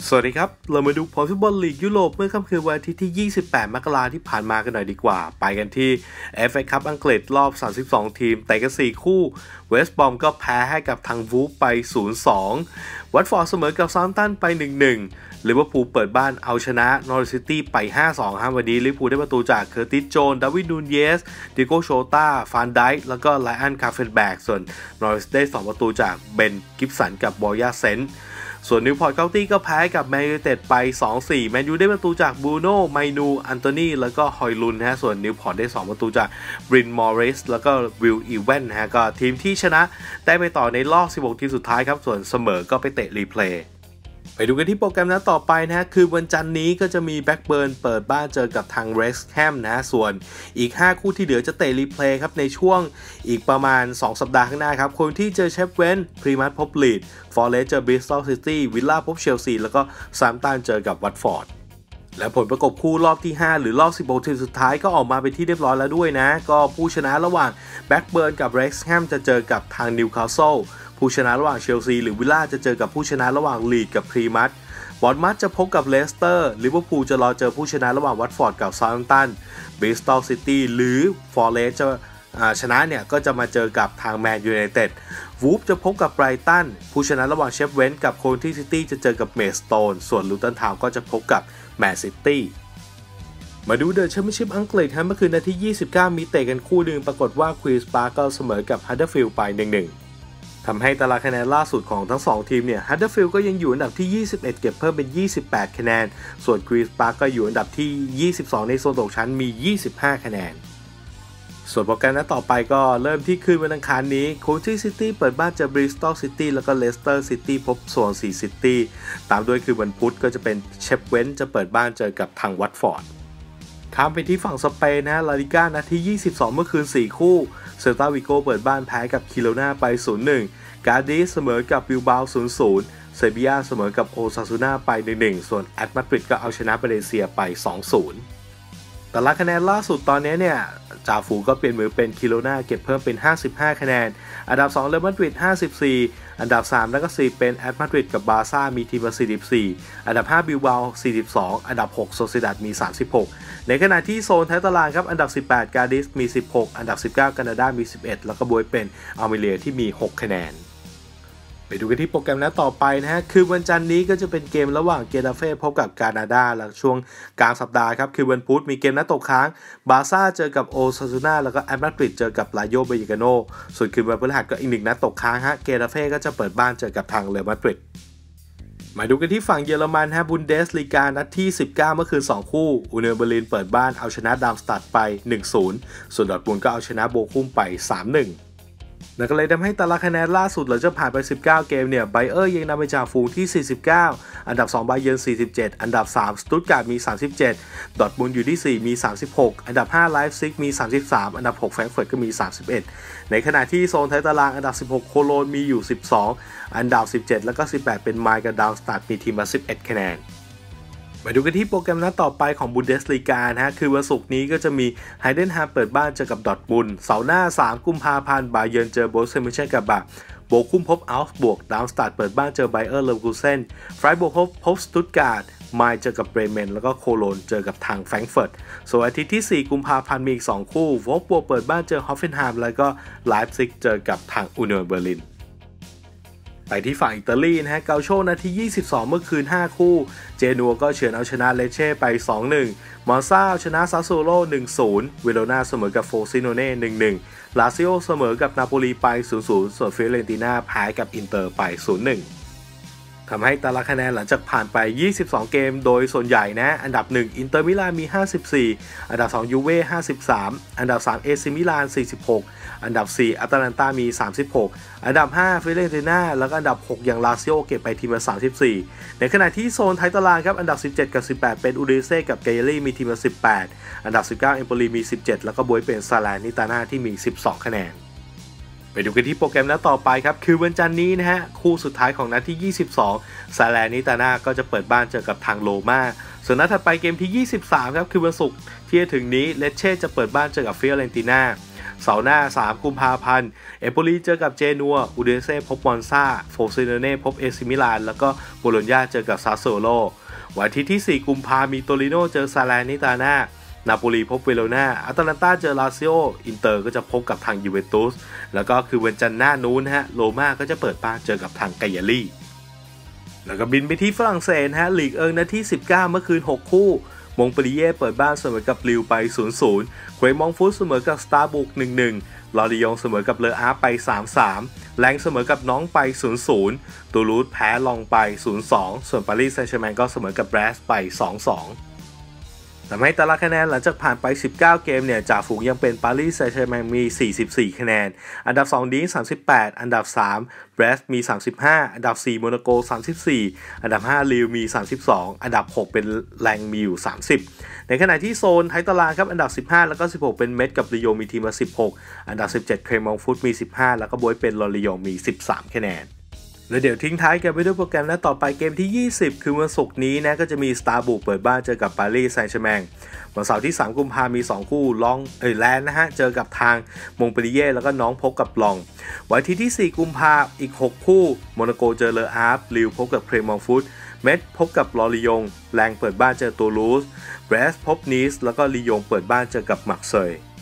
สวัสดีครับเรามาดูผลฟุตบอลลีกยุโรปเมื่อค่ำคืนวันอาทิตย์ที่28มกราคมที่ผ่านมากันหน่อยดีกว่าไปกันที่ FA คัพอังกฤษรอบ32ทีมเตะกัน4คู่เวสต์บอมก็แพ้ให้กับทางวูฟไป 0-2 วัตฟอร์ดเสมอกับซาม์ตันไป 1-1 ลิเวอร์พูลเปิดบ้านเอาชนะนอริทซิตี้ไป 5-2 ครับวันนี้ลิเวอร์พูลได้ประตูจากเคอร์ติสโจนส์ดาร์วินนูนเยสดิโก้โชต้าฟานไดค์แล้วก็ไลอันคาเฟนแบกส่วนนอริสได้2ประตูจากเบนกิฟสันกับบอยาเซนส่วนนิวพอร์ตเคานตี้ก็แพ้กับแมนยูไนเต็ดไป 2-4 แมนยูได้ประตูจากบรูโน่ไมนูอันโตนีแล้วก็ฮอยลุนส่วนนิวพอร์ตได้2ประตูจากบรินมอริสแล้วก็วิลอีเวนก็ทีมที่ชนะได้ไปต่อในรอบ16ทีมสุดท้ายครับส่วนเสมอก็ไปเตะรีเพลย์ไปดูกันที่โปรแกรมนัดต่อไปคือวันจันทร์นี้ก็จะมีแบ็กเบิร์นเปิดบ้านเจอกับทางเวสต์แฮมส่วนอีก5คู่ที่เหลือจะเตะรีเพลย์ครับในช่วงอีกประมาณ2สัปดาห์ข้างหน้าครับคนที่เจอเชฟเวนพรีมัสพบลีดฟอร์เรสต์เจอบริสตอลซิตี้วิลล่าพบเชลซีแล้วก็ซาม์ตันเจอกับวัตฟอร์ดและผลประกบคู่รอบที่5หรือรอบ16ทีมสุดท้ายก็ออกมาเป็นที่เรียบร้อยแล้วด้วยก็ผู้ชนะระหว่างแบ็กเบิร์นกับเวสต์แฮมจะเจอกับทางนิวคาสเซิลผู้ชนะระหว่างเชลซีหรือวิลล่าจะเจอกับผู้ชนะระหว่างลีดกับพรีมัสบอร์นมัธจะพบกับเลสเตอร์ลิเวอร์พูลจะรอเจอผู้ชนะระหว่างวัตฟอร์ดกับซาม์ตันบริสตอลซิตี้หรือฟอร์เรสต์จะชนะก็จะมาเจอกับทางแมนยูไนเต็ดวูฟจะพบกับไบรตันผู้ชนะระหว่างเชฟเวนกับโคลนซิตี้จะเจอกับเมสโตนส่วนลูตันทาวน์ก็จะพบกับแมนซิตี้มาดูเดอะแชมเปี้ยนชิพอังกฤษเมื่อคืนนาที29มีเตะกันคู่หนึ่งปรากฏว่าควีนส์พาร์คก็เสมอกับฮัดเดอร์ฟิลด์ไป 1-1ทำให้ตารางคะแนนล่าสุดของทั้ง2ทีมฮัดเดอร์ฟิลด์ก็ยังอยู่อันดับที่21เก็บเพิ่มเป็น28คะแนนส่วนควีนส์พาร์คก็อยู่อันดับที่22ในโซนตกชั้นมี25คะแนนส่วนโปรแกรมนัดต่อไปก็เริ่มที่คืนวันอังคารนี้โคลนซิตี้เปิดบ้านเจอบริสตอลซิตี้แล้วก็เลสเตอร์ซิตี้พบสวนซีซิตี้ตามด้วยคือวันพุธก็จะเป็นเชฟเวนจะเปิดบ้านเจอกับทางวัตฟอร์ดข้ามไปที่ฝั่งสเปนลาลิก้านาที22เมื่อคืน4คู่เซลตาวิโกเปิดบ้านแพ้กับคิโรนาไป 0-1 การ์ดิสเสมอกับบิลบาโอ 0-0 เซบียาเสมอกับโอซาซูน่าไป 1-1 ส่วนแอตมาดริดก็เอาชนะบาเลเซียไป 2-0 แต่ละคะแนนล่าสุดตอนนี้จ่าฝูงก็เปลี่ยนมือเป็นคิโรนาเก็บเพิ่มเป็น55คะแนนอันดับ2เรอัลมาดริด54อันดับ3แล้วก็4เป็นแอตมาดริดกับบาร์ซ่ามีทีมละ44อันดับ5บิลบาโอ42อันดับ6โซซิดัดมี36ในขณะที่โซนท้ายตารางครับอันดับ18การ์ดิสมี16อันดับ19แคนาดามี11แล้วก็บวยเป็นอัลเมเรียที่มี6คะแนนไปดูกันที่โปรแกรมนัดต่อไปคือวันจันทร์นี้ก็จะเป็นเกมระหว่างเกตาเฟ่พบกับกานาดาและช่วงกลางสัปดาห์ครับคือวันพุธมีเกมนัดตกค้างบาร์ซ่าเจอกับโอซาซูน่าแล้วก็แอตมาดริดเจอกับลาโยเบยิกาโนส่วนคืนวันพฤหัสก็อีก1นัดตกค้างเกตาเฟ่ก็จะเปิดบ้านเจอกับทางเรอัลมาดริดมาดูกันที่ฝั่งเยอรมันบุนเดสลีกานัดที่19เมื่อคืน2คู่อูเนียนเบอร์ลินเปิดบ้านเอาชนะดาร์มสตัดไป 1-0 ส่วนดอร์ทมุนด์ก็เอาชนะโบคุมไป 3-1นั่นก็เลยทำให้ตารางคะแนนล่าสุดหลังจากผ่านไป19เกมไบเออร์ยังนำไปจากฝูงที่49อันดับ2บาเยิร์น47อันดับ3สตุตการ์ดมี37ดอร์ทมุนด์อยู่ที่4มี36อันดับ5ไลฟ์ซิกมี33อันดับ6แฟรงก์เฟิร์ตก็มี31ในขณะที่โซนท้ายตารางอันดับ16โคโลนมีอยู่12อันดับ17แล้วก็18เป็นไมล์กับดาวน์สตัดมีทีมละ11คะแนนมาดูกันที่โปรแกรมนัดต่อไปของบุนเดสลีกาคือวันศุกร์นี้ก็จะมีไฮเดนฮามเปิดบ้านเจอกับดอร์ทมุนด์เสาร์หน้า3กุมภาพันธ์บาเยิร์นเจอโบรุสเซีย มอนเชนกลาดบาคโบคุมพบอัลฟ์บวกดาวน์สตัดเปิดบ้านเจอไบเออร์เลเวอร์คูเซนไฟร์บวกพบสตุตการ์ดไมล์เจอกับเบรเมนแล้วก็โคโลนเจอกับทางแฟรงก์เฟิร์ตส่วนอาทิตย์ที่4กุมภาพันธ์มีอีก2คู่วอล์ฟบวกเปิดบ้านเจอฮอฟเฟนไฮม์แล้วก็ไลฟ์ซิกเจอกับทางอูเนียนเบอร์ลินไปที่ฝั่งอิตาลีเกาโชนาที22เมื่อคืน5คู่เจนัวก็เฉือนเอาชนะเลเช่ไป 2-1 มอนซาเอาชนะซาสโซโร่ 1-0 เวโรนาเสมอกับโฟซิโนเน่ 1-1 ลาซิโอเสมอกับนาโปลีไป 0-0 ส่วนฟิเอเรนติน่าแพ้กับอินเตอร์ไป 0-1 ทำให้ตารางคะแนนหลังจากผ่านไป22เกมโดยส่วนใหญ่อันดับ1อินเตอร์มิลานมี54อันดับ2ยูเว่53อันดับ3เอซิมิลาน46อันดับ4อาตาลันตามี36อันดับ5ฟิเรนติน่าแล้วก็อันดับ6อย่างลาซิโอเก็บไปทีมละ34ในขณะที่โซนท้ายตารางครับอันดับ17กับ18เป็นอูดิเซ่กับเกเยรี่มีทีมละ18อันดับ19เอมโปลีมี17แล้วก็บวยเป็นซาลานิตาน่าที่มี12คะแนนไปดูกันที่โปรแกรมนัดต่อไปครับคือวันจันทร์นี้คู่สุดท้ายของนัดที่22ซาลานิตาน่าก็จะเปิดบ้านเจอกับทางโรม่าส่วนนัดถัดไปเกมที่23ครับคือวันศุกร์ที่จะถึงนี้เลเช่จะเปิดบ้านเจอกับฟิโอเรนติน่าเสาร์หน้า3กุมภาพันธ์เอมโปลีเจอกับเจนัวอูเดเซ่พบมอนซาโฟซิโนเน่พบเอซิมิลานแล้วก็โบโลญญาเจอกับซาสโซโลวันอาทิตย์ที่4กุมภาพันธ์มีโตริโนเจอซาเลร์นิตาน่านาโปลีพบเวโรนาอาตาลันตาเจอลาซิโออินเตอร์ก็จะพบกับทางยูเวนตุสแล้วก็คือวันจันทร์หน้านู้นฮะโรม่าก็จะเปิดบ้านเจอกับทางไกยาลีแล้วก็บินไปที่ฝรั่งเศสฮะลีกนาที19เมื่อคืน6คู่มงเปรีเย่เปิดบ้านเสมอกับลิวไป 0-0 เควยมองฟุตเสมอกับสตาร์บุก 1-1 ลอริยงเสมอกับเลออาร์ไป 3-3 แรงเสมอกับน้องไป 0-0 ตูลูสแพ้ลองไป 0-2 ส่วนปารีสแซงต์แชร์แมงก็เสมอกับแบรสไป 2-2ทำให้ตารางคะแนนหลังจากผ่านไป19เกมเนี่ยจ่าฝูงยังเป็นปารีสแซงต์แชร์แมงมี44คะแนนอันดับ2ดี38อันดับ3แบรสมี35อันดับ4โมนาโก34อันดับ5ลิลมี32อันดับ6เป็นแรงมีอยู่30ในขณะที่โซนท้ายตารางครับอันดับ15แล้วก็16เป็นเมทกับลียงมีทีมละ16อันดับ17เครมองฟุตมี15แล้วก็บวยเป็นลอริยงมี13คะแนนแล้วเดี๋ยวทิ้งท้ายกันไปด้วยโปรแกรมนัดต่อไปเกมที่20คือวันศุกร์นี้นะก็จะมีสตาร์บุกเปิดบ้านเจอกับปารีสแซงต์แชร์แมงวันเสาร์ที่3กุมภาพันธ์มี2คู่ลองแลนด์นะฮะเจอกับทางมงเปรีเย่แล้วก็น้องพบกับลองวันที่4กุมภาพันธ์อีก6คู่โมนาโกเจอเลออาร์ฟลิวพบกับเครมองฟุตเมทพบกับลอริยงแรงเปิดบ้านเจอตูลูสแบรสพบนีสแล้วก็ลียงเปิดบ้านเจอกับมักเซย์